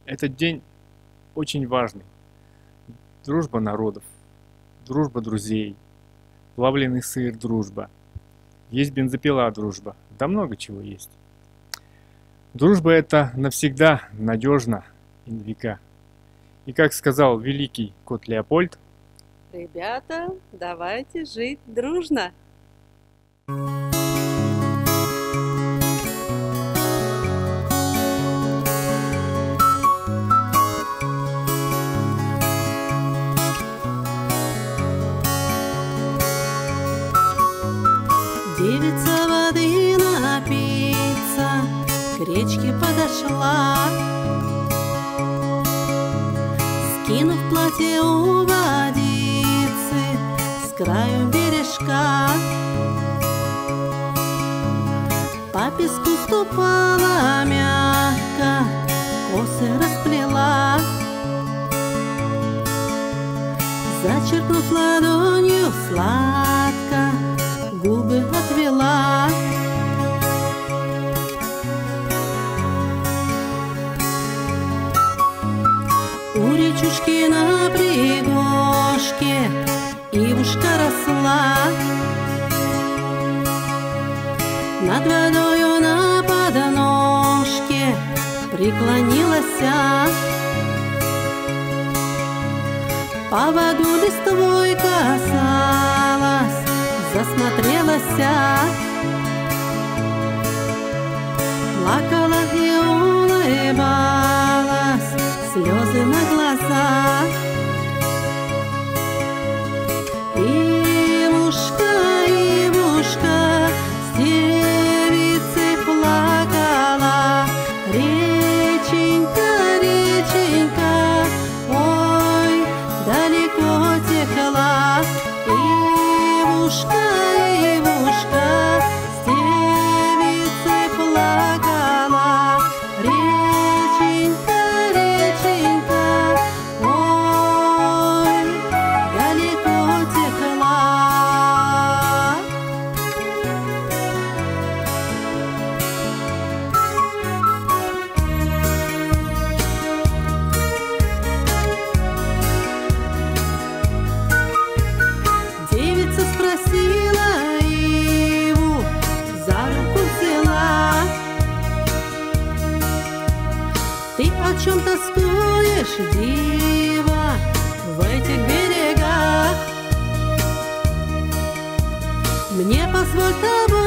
Этот день очень важный. Дружба народов, дружба друзей, плавленый сыр дружба. Есть бензопила дружба, да много чего есть. Дружба это навсегда, надежно и на века. И как сказал великий кот Леопольд: ребята, давайте жить дружно. Девица воды напиться к речке подошла, скинув платье у водицы с краю бережка. По песку ступала мягко, косы расплела, зачерпнув ладонью сладко, губы отвела. У речушки на пригорке ивушка росла, над водою на подножке преклонилась, по воду листвой касалась, засмотрелась, плакала и улыбалась, слезы на глазах. Ивушка, Ивушка, с девицей плакала, реченька, реченька, ой, далеко текла. Ивушка, Ивушка, с девицей плакала, реченька, реченька, ой, далеко текла. Девица спросила Иву, за руку взяла: ты о чем тоскуешь, дива, в этих берегах? Мне позволь тобой